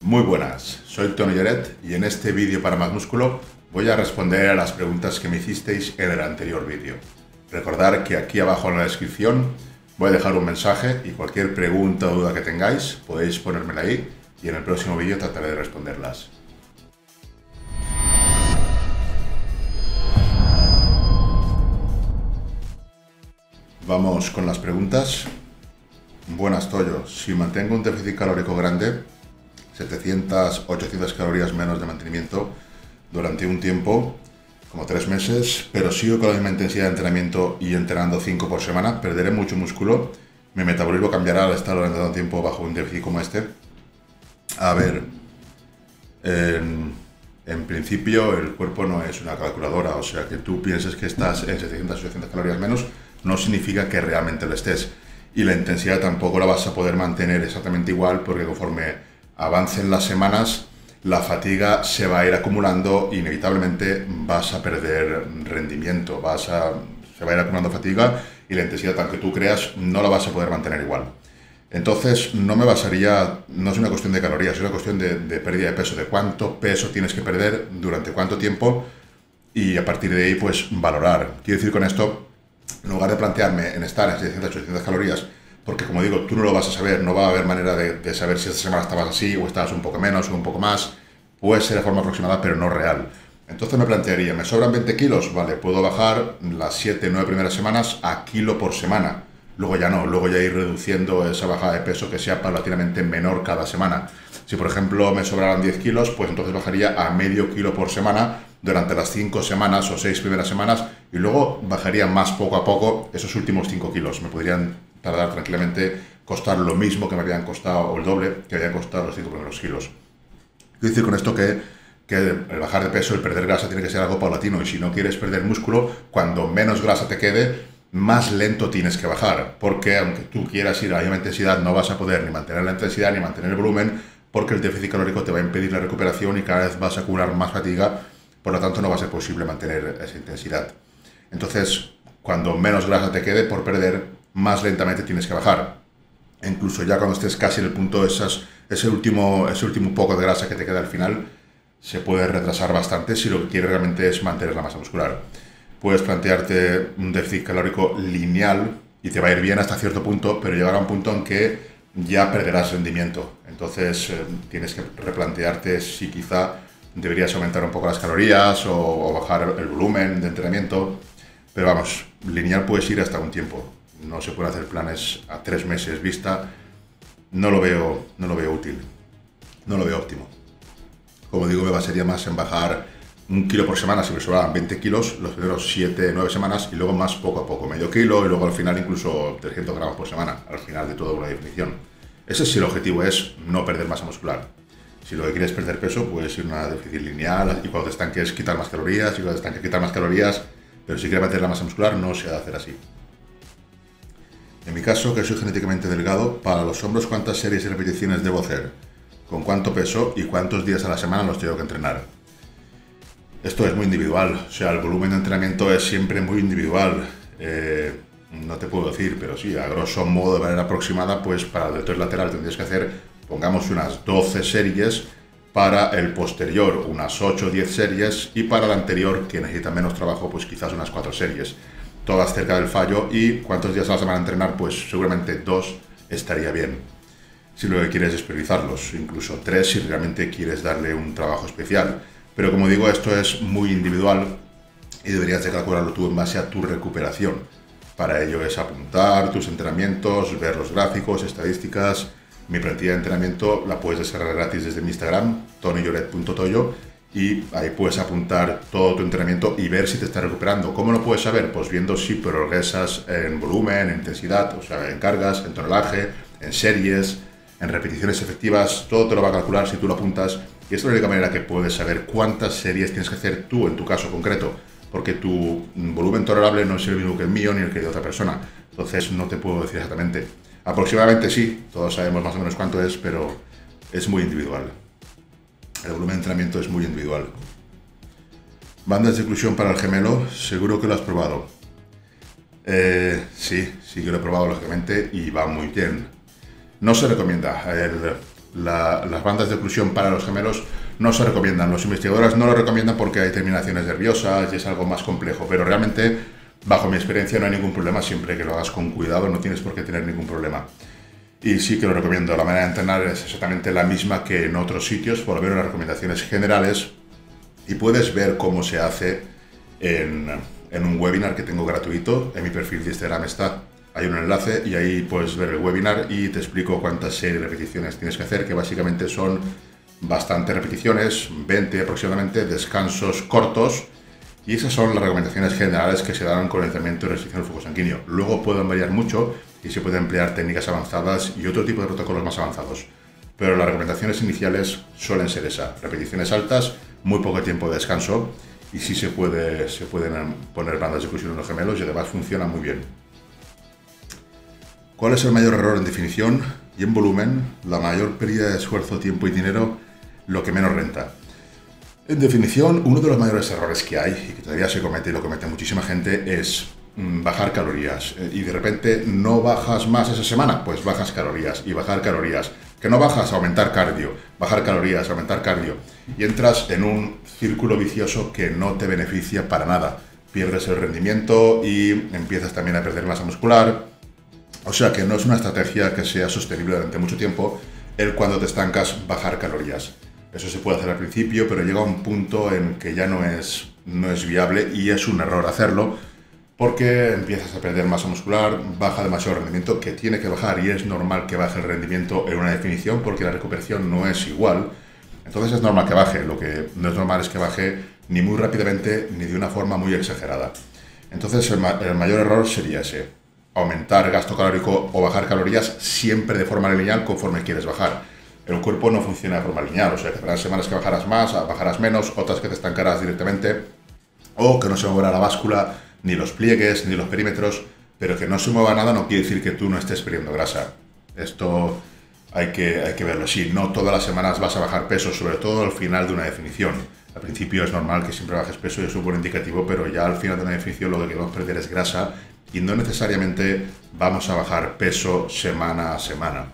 Muy buenas, soy Tony Lloret y en este vídeo para más músculo voy a responder a las preguntas que me hicisteis en el anterior vídeo. Recordad que aquí abajo en la descripción voy a dejar un mensaje y cualquier pregunta o duda que tengáis podéis ponérmela ahí y en el próximo vídeo trataré de responderlas. Vamos con las preguntas. Buenas, Toyo. Si mantengo un déficit calórico grande, 700-800 calorías menos de mantenimiento durante un tiempo, como 3 meses, pero sigo con la misma intensidad de entrenamiento y entrenando 5 por semana, perderé mucho músculo, mi metabolismo cambiará al estar durante tanto tiempo bajo un déficit como este. A ver, en principio el cuerpo no es una calculadora, o sea que tú pienses que estás en 700-800 calorías menos no significa que realmente lo estés, y la intensidad tampoco la vas a poder mantener exactamente igual, porque conforme avancen las semanas, la fatiga se va a ir acumulando y inevitablemente vas a perder rendimiento, se va a ir acumulando fatiga y la intensidad, aunque tú creas, no la vas a poder mantener igual. Entonces no me basaría, no es una cuestión de calorías, es una cuestión de pérdida de peso, de cuánto peso tienes que perder, durante cuánto tiempo, y a partir de ahí pues valorar. Quiero decir con esto, en lugar de plantearme en estar en 700-800 calorías, porque como digo, tú no lo vas a saber, no va a haber manera de saber si esta semana estabas así o estabas un poco menos o un poco más. Puede ser de forma aproximada, pero no real. Entonces me plantearía, ¿me sobran 20 kilos? Vale, puedo bajar las 7-9 primeras semanas a kilo por semana. Luego ya no, luego ya ir reduciendo esa bajada de peso que sea paulatinamente menor cada semana. Si por ejemplo me sobraran 10 kilos, pues entonces bajaría a medio kilo por semana durante las 5 semanas o 6 primeras semanas y luego bajaría más poco a poco esos últimos 5 kilos. Me podrían tardar tranquilamente, costar lo mismo que me habían costado, o el doble que habían costado los 5 primeros kilos. Quiero decir con esto que el bajar de peso, el perder grasa tiene que ser algo paulatino, y si no quieres perder músculo, cuando menos grasa te quede, más lento tienes que bajar, porque aunque tú quieras ir a la misma intensidad, no vas a poder ni mantener la intensidad ni mantener el volumen, porque el déficit calórico te va a impedir la recuperación y cada vez vas a acumular más fatiga, por lo tanto no va a ser posible mantener esa intensidad. Entonces, cuando menos grasa te quede por perder, más lentamente tienes que bajar. E incluso ya cuando estés casi en el punto, ese último poco de grasa que te queda al final, se puede retrasar bastante si lo que quieres realmente es mantener la masa muscular. Puedes plantearte un déficit calórico lineal y te va a ir bien hasta cierto punto, pero llegará un punto en que ya perderás rendimiento. Entonces tienes que replantearte si quizá deberías aumentar un poco las calorías o bajar el volumen de entrenamiento. Pero vamos, lineal puedes ir hasta un tiempo. No se pueden hacer planes a 3 meses vista. No lo veo útil. No lo veo óptimo. Como digo, me basaría más en bajar 1 kilo por semana si me sobraban 20 kilos los primeros 7-9 semanas y luego más poco a poco, medio kilo y luego al final incluso 300 gramos por semana, al final de toda una definición. Ese sí, el objetivo es no perder masa muscular. Si lo que quieres es perder peso, puedes ir a una déficit lineal y cuando te estanques quitar más calorías y cuando te estanques quitar más calorías, pero si quieres mantener la masa muscular no se ha de hacer así. En mi caso, que soy genéticamente delgado, para los hombros, ¿cuántas series y repeticiones debo hacer? ¿Con cuánto peso y cuántos días a la semana los tengo que entrenar? Esto es muy individual, o sea, el volumen de entrenamiento es siempre muy individual. No te puedo decir, pero sí, a grosso modo, de manera aproximada, pues para el deltoide lateral tendrías que hacer, pongamos, unas 12 series, para el posterior unas 8 o 10 series y para el anterior, que necesita menos trabajo, pues quizás unas 4 series. Todas cerca del fallo, y cuántos días a la semana entrenar, pues seguramente 2 estaría bien. Si lo que quieres es priorizarlos, incluso 3 si realmente quieres darle un trabajo especial. Pero como digo, esto es muy individual y deberías de calcularlo tú en base a tu recuperación. Para ello es apuntar tus entrenamientos, ver los gráficos, estadísticas. Mi plantilla de entrenamiento la puedes descargar gratis desde mi Instagram, tonyloret.toyo, y ahí puedes apuntar todo tu entrenamiento y ver si te estás recuperando. ¿Cómo lo puedes saber? Pues viendo si progresas en volumen, en intensidad, o sea, en cargas, en tonelaje, en series, en repeticiones efectivas. Todo te lo va a calcular si tú lo apuntas, y esta es la única manera que puedes saber cuántas series tienes que hacer tú en tu caso concreto, porque tu volumen tolerable no es el mismo que el mío ni el que de otra persona. Entonces no te puedo decir exactamente. Aproximadamente sí, todos sabemos más o menos cuánto es, pero es muy individual. El volumen de entrenamiento es muy individual. Bandas de oclusión para el gemelo, seguro que lo has probado. Sí que lo he probado lógicamente y va muy bien. No se recomienda. las bandas de oclusión para los gemelos no se recomiendan. Los investigadores no lo recomiendan porque hay terminaciones nerviosas y es algo más complejo, pero realmente, bajo mi experiencia, no hay ningún problema. Siempre que lo hagas con cuidado no tienes por qué tener ningún problema. Y sí que lo recomiendo. La manera de entrenar es exactamente la misma que en otros sitios, por lo menos las recomendaciones generales, y puedes ver cómo se hace en un webinar que tengo gratuito. En mi perfil de Instagram hay un enlace y ahí puedes ver el webinar y te explico cuántas series de repeticiones tienes que hacer, que básicamente son bastantes repeticiones, 20 aproximadamente, descansos cortos, y esas son las recomendaciones generales que se dan con el entrenamiento y restricción del flujo sanguíneo. Luego pueden variar mucho y se pueden emplear técnicas avanzadas y otro tipo de protocolos más avanzados, pero las recomendaciones iniciales suelen ser esas: repeticiones altas, muy poco tiempo de descanso, y sí se pueden poner bandas de oclusión en los gemelos y además funciona muy bien. ¿Cuál es el mayor error en definición y en volumen? La mayor pérdida de esfuerzo, tiempo y dinero, lo que menos renta. En definición, uno de los mayores errores que hay, y que todavía se comete y lo comete muchísima gente, es bajar calorías. Y de repente no bajas más esa semana, pues bajas calorías y bajar calorías. Que no bajas, aumentar cardio, bajar calorías, aumentar cardio. Y entras en un círculo vicioso que no te beneficia para nada. Pierdes el rendimiento y empiezas también a perder masa muscular. O sea que no es una estrategia que sea sostenible durante mucho tiempo el, cuando te estancas, bajar calorías. Eso se puede hacer al principio, pero llega un punto en que ya no es viable y es un error hacerlo, porque empiezas a perder masa muscular, baja demasiado el rendimiento, que tiene que bajar, y es normal que baje el rendimiento en una definición porque la recuperación no es igual. Entonces es normal que baje. Lo que no es normal es que baje ni muy rápidamente ni de una forma muy exagerada. Entonces el mayor error sería ese: aumentar gasto calórico o bajar calorías siempre de forma lineal conforme quieres bajar. El cuerpo no funciona de forma lineal, o sea que habrá semanas que bajarás más, bajarás menos, otras que te estancarás directamente, o que no se moverá la báscula, ni los pliegues, ni los perímetros. Pero que no se mueva nada no quiere decir que tú no estés perdiendo grasa. Esto hay que verlo así. No todas las semanas vas a bajar peso, sobre todo al final de una definición. Al principio es normal que siempre bajes peso y es un buen indicativo, pero ya al final de una definición lo que queremos perder es grasa, y no necesariamente vamos a bajar peso semana a semana.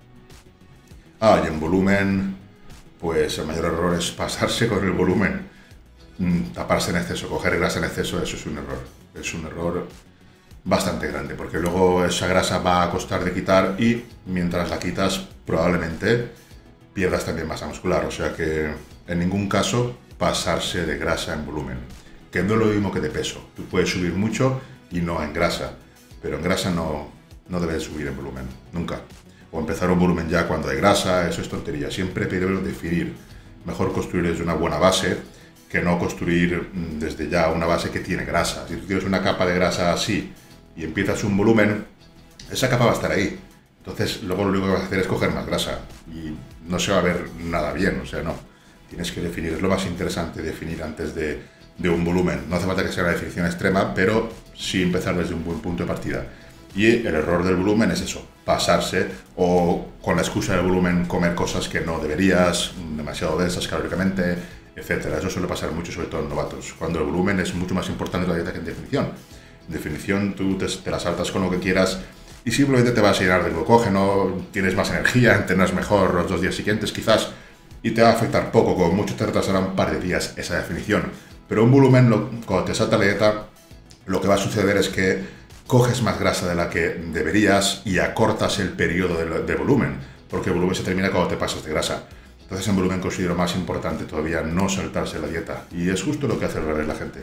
Y en volumen, pues el mayor error es pasarse con el volumen. Taparse en exceso, coger grasa en exceso, eso es un error. Es un error bastante grande, porque luego esa grasa va a costar de quitar y mientras la quitas probablemente pierdas también masa muscular. O sea que en ningún caso pasarse de grasa en volumen, que no es lo mismo que de peso. Tú puedes subir mucho y no en grasa, pero en grasa no debes subir en volumen, nunca. O empezar un volumen ya cuando hay grasa, eso es tontería. Siempre primero definir. Mejor construir desde una buena base que no construir desde ya una base que tiene grasa. Si tú tienes una capa de grasa así y empiezas un volumen, esa capa va a estar ahí. Entonces luego lo único que vas a hacer es coger más grasa y no se va a ver nada bien, o sea, no. Tienes que definir, es lo más interesante, definir antes de un volumen. No hace falta que sea una definición extrema, pero sí empezar desde un buen punto de partida. Y el error del volumen es eso: pasarse, o con la excusa del volumen comer cosas que no deberías, demasiado densas calóricamente, etcétera. Eso suele pasar mucho, sobre todo en novatos, cuando el volumen es mucho más importante en la dieta que en definición. En definición tú te la saltas con lo que quieras y simplemente te vas a llenar de glucógeno, tienes más energía, entrenas mejor los 2 días siguientes quizás, y te va a afectar poco, como mucho te retrasará un par de días esa definición. Pero un volumen, cuando te salta la dieta, lo que va a suceder es que coges más grasa de la que deberías y acortas el periodo de volumen, porque el volumen se termina cuando te pasas de grasa. Entonces en volumen considero más importante todavía no saltarse la dieta, y es justo lo que hace al revés la gente.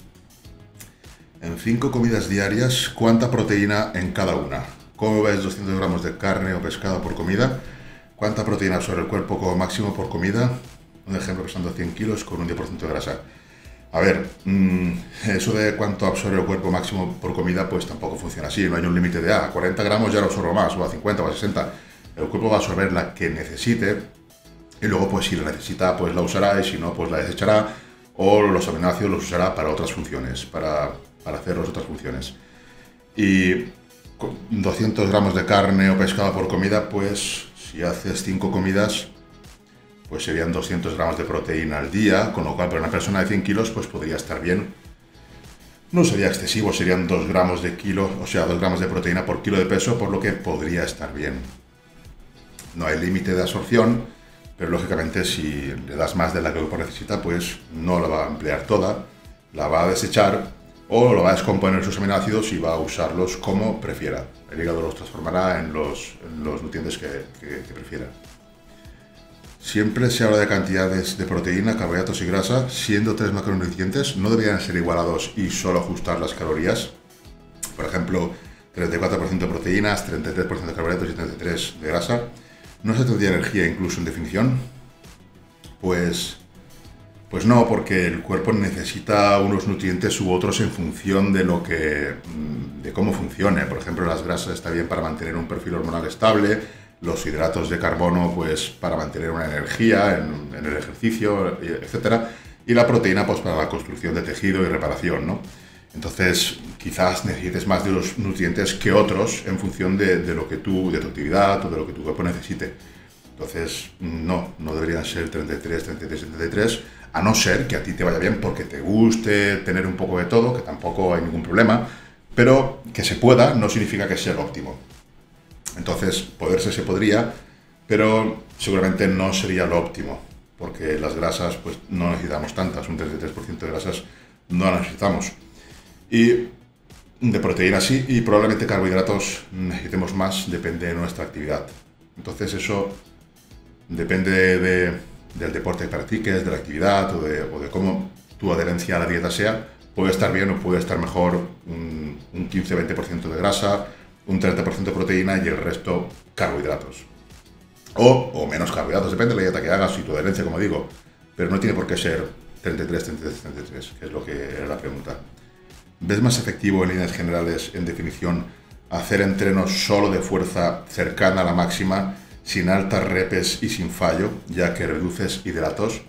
En 5 comidas diarias, ¿cuánta proteína en cada una? ¿Cómo ves 200 gramos de carne o pescado por comida? ¿Cuánta proteína absorbe el cuerpo como máximo por comida? Un ejemplo, pesando 100 kilos con un 10% de grasa. A ver, eso de cuánto absorbe el cuerpo máximo por comida, pues tampoco funciona así. No hay un límite de a 40 gramos ya lo absorbo más, o a 50 o a 60. El cuerpo va a absorber la que necesite, y luego pues si la necesita pues la usará, y si no pues la desechará, o los aminoácidos los usará para otras funciones, para hacer las otras funciones. Y 200 gramos de carne o pescado por comida, pues si haces 5 comidas, pues serían 200 gramos de proteína al día, con lo cual para una persona de 100 kilos pues podría estar bien. No sería excesivo, serían 2 gramos de kilo, o sea, 2 gramos de proteína por kilo de peso, por lo que podría estar bien. no hay límite de absorción, pero lógicamente si le das más de la que el cuerpo necesita, pues no la va a emplear toda, la va a desechar o lo va a descomponer sus aminoácidos y va a usarlos como prefiera. El hígado los transformará en los nutrientes que prefiera. Siempre se habla de cantidades de proteína, carbohidratos y grasa, siendo 3 macronutrientes, no deberían ser igualados y solo ajustar las calorías. Por ejemplo, 34% de proteínas, 33% de carbohidratos y 33% de grasa. ¿No se tendría energía incluso en definición? Pues no, porque el cuerpo necesita unos nutrientes u otros en función de cómo funcione. Por ejemplo, las grasas está bien para mantener un perfil hormonal estable, los hidratos de carbono pues para mantener una energía en el ejercicio, etc. Y la proteína pues para la construcción de tejido y reparación, ¿no? Entonces, quizás necesites más de los nutrientes que otros en función de tu actividad o de lo que tu cuerpo necesite. Entonces, no deberían ser 33, 33, 73, a no ser que a ti te vaya bien porque te guste tener un poco de todo, que tampoco hay ningún problema, pero que se pueda no significa que sea lo óptimo. Entonces, poderse se podría, pero seguramente no sería lo óptimo, porque las grasas pues no necesitamos tantas, un 33% de grasas no las necesitamos. Y de proteínas sí, y probablemente carbohidratos necesitemos más, depende de nuestra actividad. Entonces eso depende del deporte que practiques, de la actividad o de cómo tu adherencia a la dieta sea. Puede estar bien o puede estar mejor un 15-20% de grasa, un 30% de proteína y el resto carbohidratos. O menos carbohidratos, depende de la dieta que hagas y tu adherencia, como digo. Pero no tiene por qué ser 33, 33, 33, que es lo que era la pregunta. ¿Ves más efectivo en líneas generales, en definición, hacer entrenos solo de fuerza cercana a la máxima, sin altas repes y sin fallo, ya que reduces hidratos?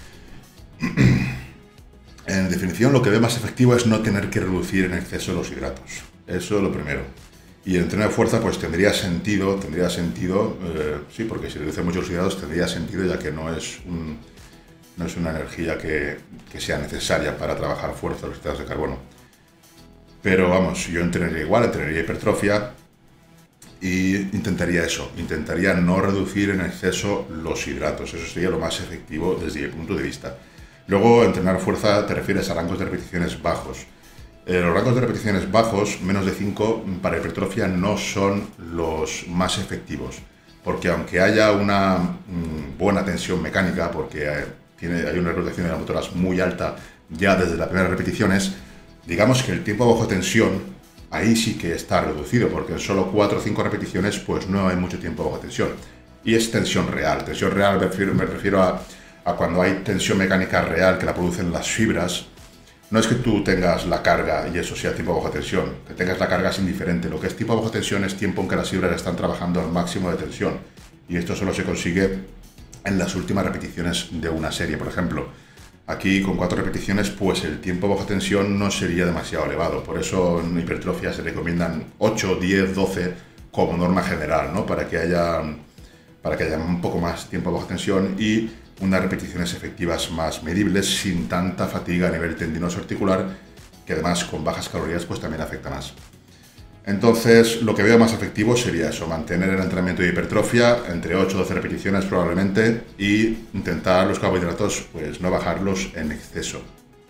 En definición, lo que veo más efectivo es no tener que reducir en exceso los hidratos. Eso es lo primero. Y el entreno de fuerza pues tendría sentido, sí, porque si reduce mucho los hidratos tendría sentido, ya que no es una energía que sea necesaria para trabajar fuerza los hidratos de carbono. Pero vamos, yo entrenaría igual, entrenaría hipertrofia y intentaría no reducir en exceso los hidratos. Eso sería lo más efectivo desde mi punto de vista. Luego, entrenar fuerza te refieres a rangos de repeticiones bajos. Los rangos de repeticiones bajos, menos de 5, para hipertrofia no son los más efectivos, porque aunque haya una buena tensión mecánica, porque hay una rotación de las motoras muy alta ya desde las primeras repeticiones, digamos que el tiempo bajo tensión ahí sí que está reducido, porque en solo 4 o 5 repeticiones pues no hay mucho tiempo bajo tensión. Y es tensión real. Tensión real me refiero a cuando hay tensión mecánica real que la producen las fibras. No es que tú tengas la carga y eso sea tiempo bajo tensión. Que tengas la carga es indiferente. Lo que es tiempo bajo tensión es tiempo en que las fibras están trabajando al máximo de tensión. Y esto solo se consigue en las últimas repeticiones de una serie, por ejemplo. Aquí con 4 repeticiones pues el tiempo bajo tensión no sería demasiado elevado, por eso en hipertrofia se recomiendan 8, 10, 12 como norma general, ¿no? para que haya un poco más tiempo bajo tensión y unas repeticiones efectivas más medibles sin tanta fatiga a nivel tendinoso articular, que además con bajas calorías pues también afecta más. Entonces, lo que veo más efectivo sería eso, mantener el entrenamiento de hipertrofia entre 8 o 12 repeticiones probablemente y intentar los carbohidratos, pues no bajarlos en exceso.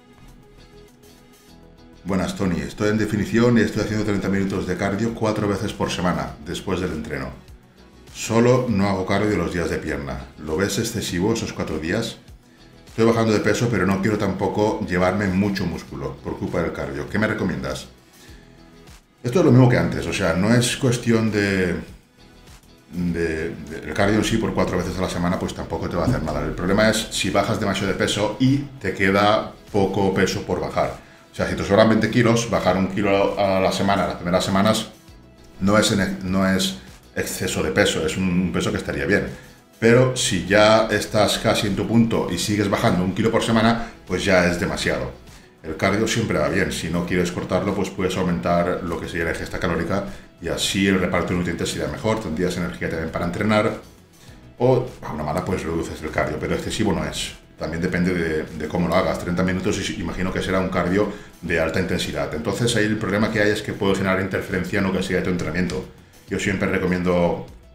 Buenas, Tony. Estoy en definición y estoy haciendo 30 minutos de cardio 4 veces por semana después del entreno. Solo no hago cardio los días de pierna. ¿Lo ves excesivo esos 4 días? Estoy bajando de peso, pero no quiero tampoco llevarme mucho músculo por culpa del cardio. ¿Qué me recomiendas? Esto es lo mismo que antes, o sea, no es cuestión el cardio en sí por 4 veces a la semana, pues tampoco te va a hacer nada. El problema es si bajas demasiado de peso y te queda poco peso por bajar. O sea, si te sobran 20 kilos, bajar 1 kilo a la semana, las primeras semanas, no es exceso de peso, es un peso que estaría bien. Pero si ya estás casi en tu punto y sigues bajando 1 kilo por semana, pues ya es demasiado. El cardio siempre va bien, si no quieres cortarlo, pues puedes aumentar lo que sería la ingesta calórica y así el reparto de nutrientes sería mejor, tendrías energía también para entrenar o a una mala pues reduces el cardio, pero excesivo no es. También depende de cómo lo hagas, 30 minutos imagino que será un cardio de alta intensidad. Entonces ahí el problema que hay es que puede generar interferencia en lo que sería tu entrenamiento. Yo siempre recomiendo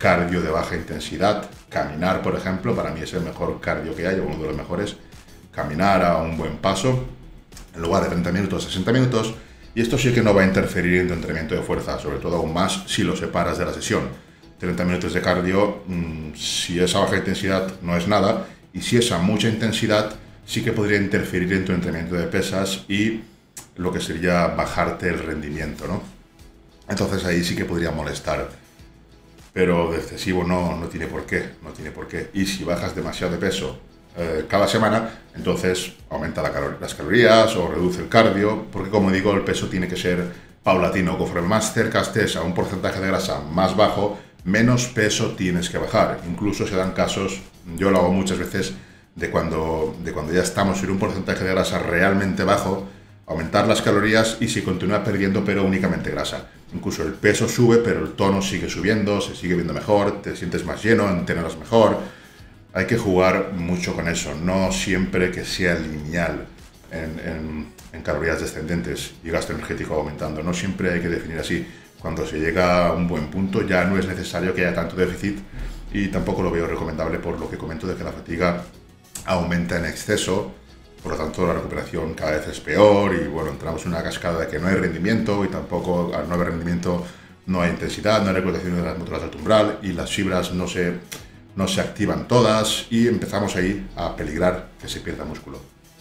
cardio de baja intensidad. Caminar, por ejemplo, para mí es el mejor cardio que hay, o uno de los mejores. Caminar a un buen paso, en lugar de 30 minutos, 60 minutos. Y esto sí que no va a interferir en tu entrenamiento de fuerza, sobre todo aún más si lo separas de la sesión. 30 minutos de cardio, si es a baja intensidad, no es nada. Y si es a mucha intensidad, sí que podría interferir en tu entrenamiento de pesas y lo que sería bajarte el rendimiento, ¿no? Entonces ahí sí que podría molestar. Pero de excesivo no tiene por qué, no tiene por qué. Y si bajas demasiado de peso cada semana, entonces aumenta las calorías o reduce el cardio, porque como digo, el peso tiene que ser paulatino. Conforme más cerca estés a un porcentaje de grasa más bajo, menos peso tienes que bajar. Incluso se dan casos, yo lo hago muchas veces, de cuando ya estamos en un porcentaje de grasa realmente bajo, aumentar las calorías y se continúa perdiendo, pero únicamente grasa. Incluso el peso sube, pero el tono sigue subiendo, se sigue viendo mejor, te sientes más lleno, entrenas mejor. Hay que jugar mucho con eso, no siempre que sea lineal en calorías descendentes y gasto energético aumentando. No siempre hay que definir así. Cuando se llega a un buen punto ya no es necesario que haya tanto déficit y tampoco lo veo recomendable por lo que comento de que la fatiga aumenta en exceso. Por lo tanto, la recuperación cada vez es peor y bueno, entramos en una cascada de que no hay rendimiento y tampoco al no haber rendimiento no hay intensidad, no hay reclutación de las motoras de alto umbral y las fibras no se activan todas y empezamos ahí a peligrar que se pierda músculo.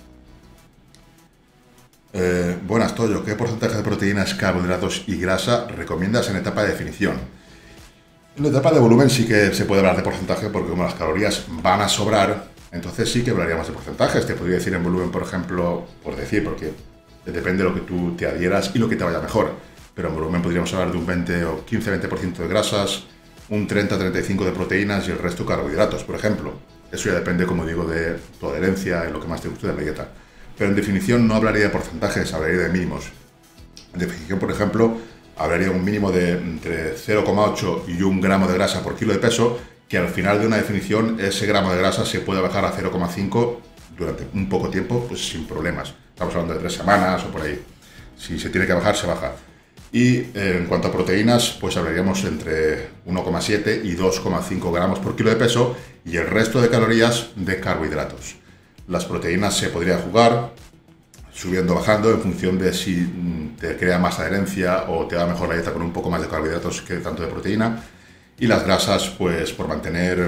Buenas, Toyo. ¿Qué porcentaje de proteínas, carbohidratos y grasa recomiendas en etapa de definición? En la etapa de volumen sí que se puede hablar de porcentaje porque como las calorías van a sobrar, entonces sí que hablaríamos de porcentajes. Te podría decir en volumen, por ejemplo, porque depende de lo que tú te adhieras y lo que te vaya mejor. Pero en volumen podríamos hablar de un 20 o 15-20% de grasas, un 30-35% de proteínas y el resto carbohidratos, por ejemplo. Eso ya depende, como digo, de tu adherencia y lo que más te guste de la dieta. Pero en definición no hablaría de porcentajes, hablaría de mínimos. En definición, por ejemplo, hablaría de un mínimo de entre 0,8 y 1 gramo de grasa por kilo de peso, que al final de una definición ese gramo de grasa se puede bajar a 0,5 durante un poco tiempo, pues sin problemas. Estamos hablando de 3 semanas o por ahí. Si se tiene que bajar, se baja. Y en cuanto a proteínas, pues hablaríamos entre 1,7 y 2,5 gramos por kilo de peso y el resto de calorías de carbohidratos. Las proteínas se podría jugar subiendo o bajando en función de si te crea más adherencia o te da mejor la dieta con un poco más de carbohidratos que tanto de proteína. Y las grasas, pues por mantener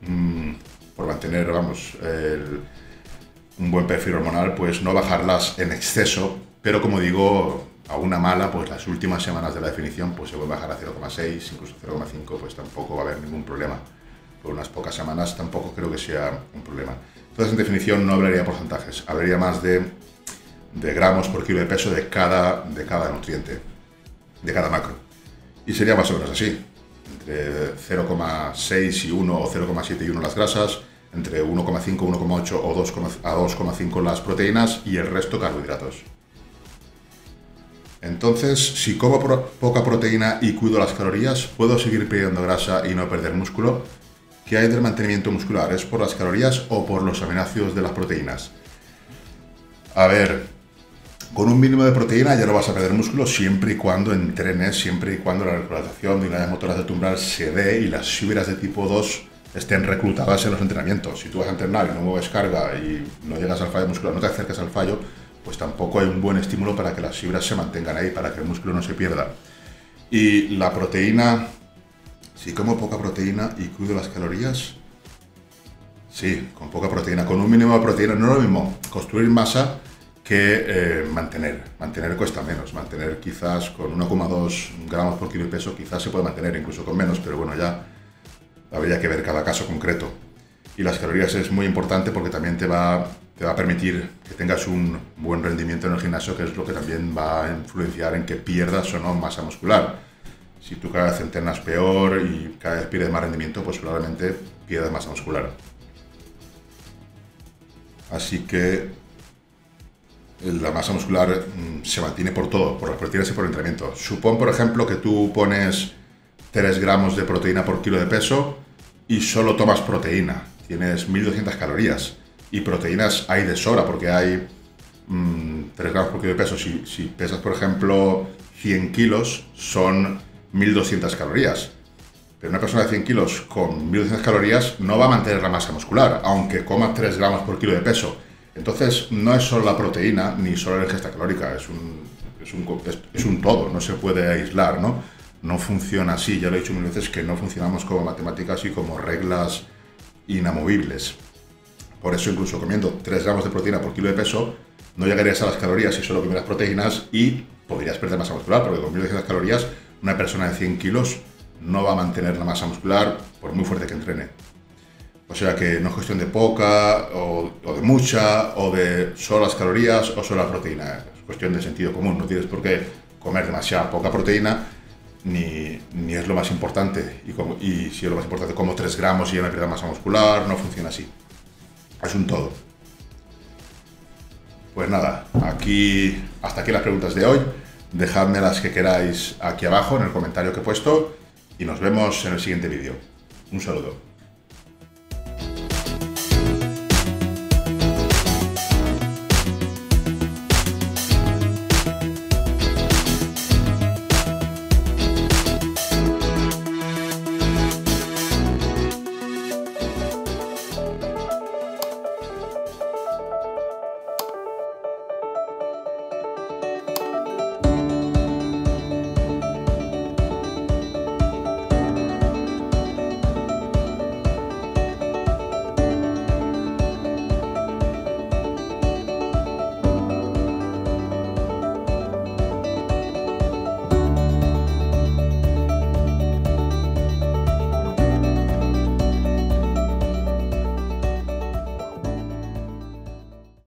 vamos, un buen perfil hormonal, pues no bajarlas en exceso, pero como digo, a una mala, pues las últimas semanas de la definición, pues se puede bajar a 0,6, incluso 0,5, pues tampoco va a haber ningún problema. Por unas pocas semanas tampoco creo que sea un problema. Entonces, en definición, no hablaría de porcentajes, hablaría más de gramos por kilo de peso de cada nutriente, de cada macro. Y sería más o menos así. Entre 0,6 y 1 o 0,7 y 1 las grasas, entre 1,5, 1,8 o 2,5 las proteínas y el resto carbohidratos. Entonces, si como poca proteína y cuido las calorías, ¿puedo seguir perdiendo grasa y no perder músculo? ¿Qué hay del mantenimiento muscular? ¿Es por las calorías o por los aminoácidos de las proteínas? A ver, con un mínimo de proteína ya no vas a perder músculo siempre y cuando entrenes, siempre y cuando la reclutación de unidades motoras de alto umbral se dé y las fibras de tipo 2 estén reclutadas en los entrenamientos. Si tú vas a entrenar y no mueves carga y no llegas al fallo muscular, no te acercas al fallo, pues tampoco hay un buen estímulo para que las fibras se mantengan ahí, para que el músculo no se pierda. Y la proteína, si como poca proteína y cuido las calorías, sí, con poca proteína, con un mínimo de proteína, no es lo mismo construir masa que mantener. Mantener cuesta menos, mantener quizás con 1,2 gramos por kilo de peso, quizás se puede mantener incluso con menos, pero bueno, ya habría que ver cada caso concreto. Y las calorías es muy importante porque también te va a permitir que tengas un buen rendimiento en el gimnasio, que es lo que también va a influenciar en que pierdas o no masa muscular. Si tú cada vez entrenas peor y cada vez pierdes más rendimiento, pues probablemente pierdas masa muscular. Así que la masa muscular se mantiene por todo, por las proteínas y por el entrenamiento. Supón, por ejemplo, que tú pones 3 gramos de proteína por kilo de peso y solo tomas proteína. Tienes 1200 calorías. Y proteínas hay de sobra, porque hay 3 gramos por kilo de peso. Si pesas, por ejemplo, 100 kilos, son 1200 calorías. Pero una persona de 100 kilos con 1200 calorías no va a mantener la masa muscular, aunque coma 3 gramos por kilo de peso. Entonces, no es solo la proteína ni solo la ingesta calórica, es un todo, no se puede aislar, ¿no? No funciona así, ya lo he dicho mil veces que no funcionamos como matemáticas y como reglas inamovibles. Por eso, incluso comiendo 3 gramos de proteína por kilo de peso, no llegarías a las calorías si solo comieras proteínas y podrías perder masa muscular, porque con 1200 calorías, una persona de 100 kilos no va a mantener la masa muscular por muy fuerte que entrene. O sea que no es cuestión de poca o de mucha o de solo las calorías o solo la proteína. Es cuestión de sentido común. No tienes por qué comer demasiada poca proteína ni es lo más importante. Y si es lo más importante, como 3 gramos y ya me pierdo masa muscular, no funciona así. Es un todo. Pues nada, hasta aquí las preguntas de hoy. Dejadme las que queráis aquí abajo en el comentario que he puesto y nos vemos en el siguiente vídeo. Un saludo.